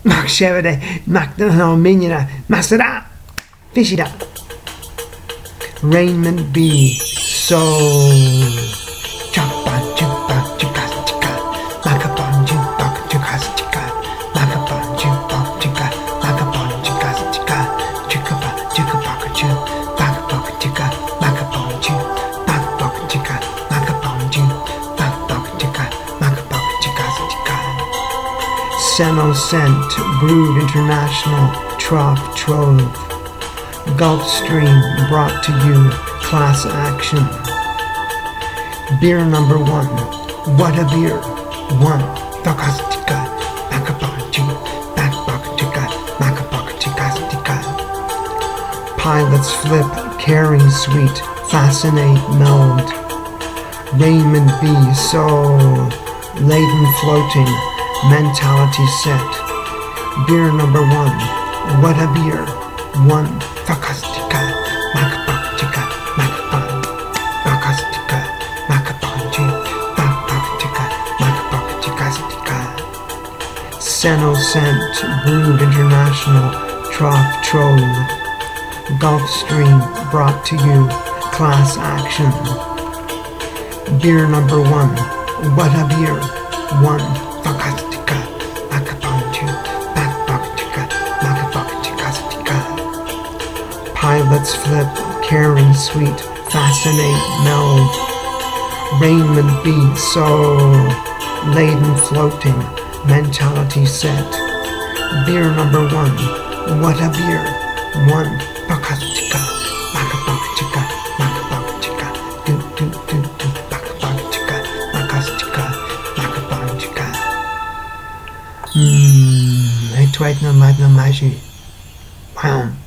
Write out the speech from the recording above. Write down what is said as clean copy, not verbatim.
Makshevade, Makdano Minina, Masada, Fishida. Raymond B. Soul. Chapa, chupa, chukas, chika. Makapon, chupa, chukas, chika. Makapon, chupa, chika. Makapon, chukas, chika. Chukapa, chukapaka, chu. Bakapaka, chika. Makapon, chu. Bakapaka, chika. Makapon, chu. Bakapaka, chika. Makapaka, chikas, chika. Seno Scent, Brewed International, Trough Trove. Gulfstream brought to you, class action. Beer number 1, what a beer. 1, Bakastika, Bakapachu, Bakbakatika, Makapakatika. Pilots flip, caring sweet, fascinate, meld. Raymond B. Soul, laden floating, mentality set. Beer number 1, what a beer. 1, Fakastika, Makapaktika, Makapan, Bakastika, Makapanji, Bakpaktika, Makapaktikastika. Seno Scent, Brewed International, Trough Trove. Gulfstream brought to you, class action. Beer number 1, what a beer. 1, Fakastika, Makapanji, Bakpaktika, Makapaktikastika. Pilots flip, caring sweet, fascinate, meld. Raymond B. Soul, laden floating, mentality set. Beer number 1, what a beer. 1, Bakastika, Makapaktika, Makapaktika, do, Bakapaktika, Makastika, Makapaktika. Hey, Twitna, Madna Maji. Wow.